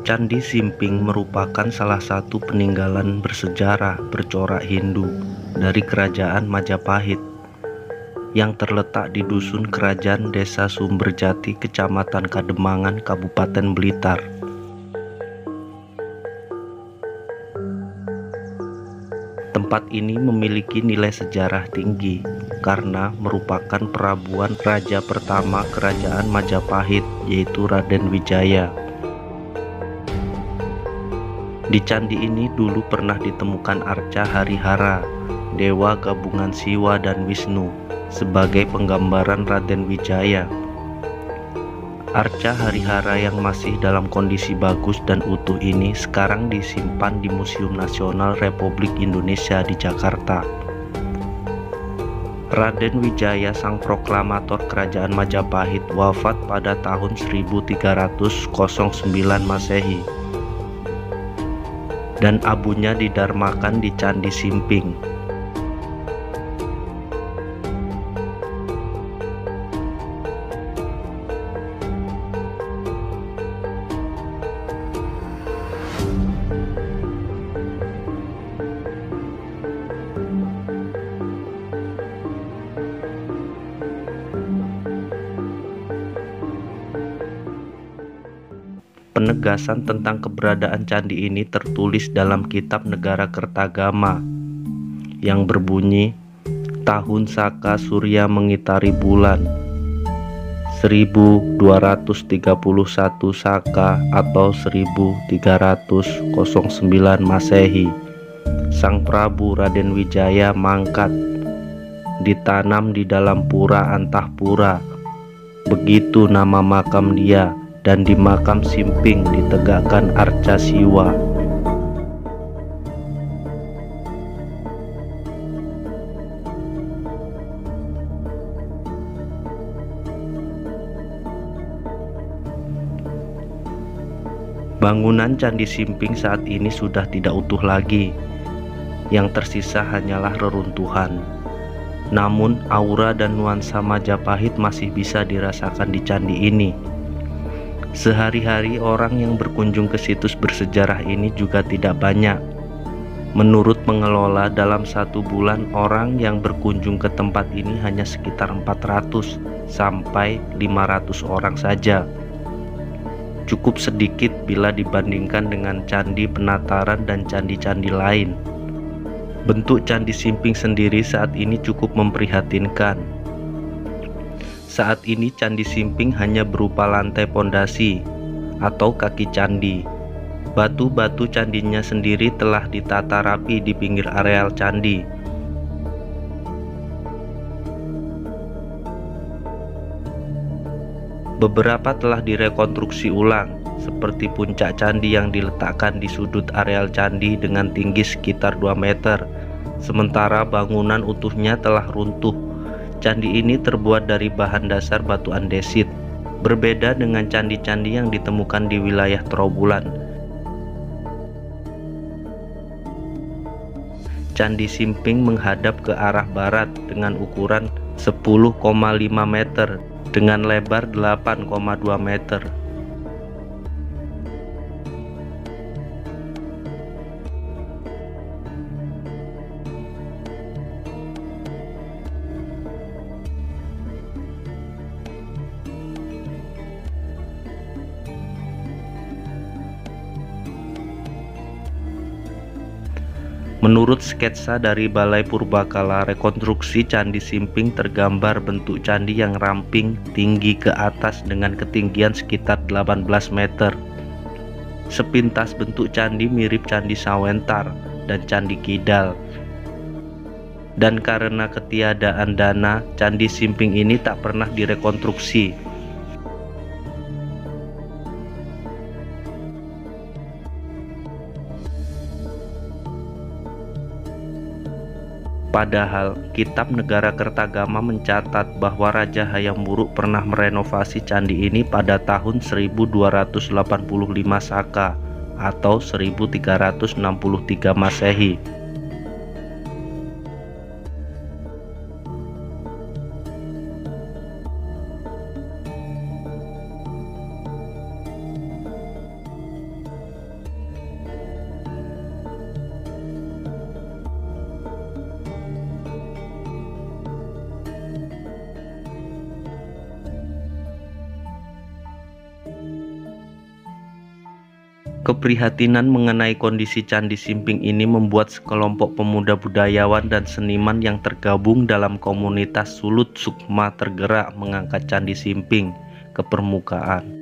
Candi Simping merupakan salah satu peninggalan bersejarah bercorak Hindu dari Kerajaan Majapahit yang terletak di Dusun Kerajaan Desa Sumberjati, Kecamatan Kademangan, Kabupaten Blitar. Tempat ini memiliki nilai sejarah tinggi karena merupakan perabuan raja pertama Kerajaan Majapahit, yaitu Raden Wijaya. Di candi ini dulu pernah ditemukan arca Harihara, dewa gabungan Siwa dan Wisnu, sebagai penggambaran Raden Wijaya. Arca Harihara yang masih dalam kondisi bagus dan utuh ini sekarang disimpan di Museum Nasional Republik Indonesia di Jakarta. Raden Wijaya, sang proklamator Kerajaan Majapahit, wafat pada tahun 1309 Masehi. Dan abunya didarmakan di Candi Simping. Penegasan tentang keberadaan candi ini tertulis dalam Kitab Negara Kertagama yang berbunyi, tahun Saka Surya mengitari bulan 1231 Saka atau 1309 Masehi. Sang Prabu Raden Wijaya mangkat, ditanam di dalam pura Antahpura. Begitu nama makam dia, dan di makam Simping ditegakkan arca Siwa. Bangunan Candi Simping saat ini sudah tidak utuh lagi. Yang tersisa hanyalah reruntuhan. Namun aura dan nuansa Majapahit masih bisa dirasakan di candi ini. Sehari-hari orang yang berkunjung ke situs bersejarah ini juga tidak banyak. Menurut pengelola, dalam 1 bulan orang yang berkunjung ke tempat ini hanya sekitar 400 sampai 500 orang saja. Cukup sedikit bila dibandingkan dengan Candi Penataran dan candi-candi lain. Bentuk Candi Simping sendiri saat ini cukup memprihatinkan. Saat ini Candi Simping hanya berupa lantai pondasi atau kaki candi. Batu-batu candinya sendiri telah ditata rapi di pinggir areal candi. Beberapa telah direkonstruksi ulang, seperti puncak candi yang diletakkan di sudut areal candi dengan tinggi sekitar 2 meter, sementara bangunan utuhnya telah runtuh. Candi ini terbuat dari bahan dasar batu andesit, berbeda dengan candi-candi yang ditemukan di wilayah Trowulan. Candi Simping menghadap ke arah barat dengan ukuran 10,5 meter dengan lebar 8,2 meter. Menurut sketsa dari Balai Purbakala, rekonstruksi Candi Simping tergambar bentuk candi yang ramping tinggi ke atas dengan ketinggian sekitar 18 meter. Sepintas bentuk candi mirip Candi Sawentar dan Candi Kidal. Dan karena ketiadaan dana, Candi Simping ini tak pernah direkonstruksi. Padahal Kitab Negara Kertagama mencatat bahwa Raja Hayam Wuruk pernah merenovasi candi ini pada tahun 1285 Saka atau 1363 Masehi. Keprihatinan mengenai kondisi Candi Simping ini membuat sekelompok pemuda budayawan dan seniman yang tergabung dalam komunitas Sulut Sukma tergerak mengangkat Candi Simping ke permukaan.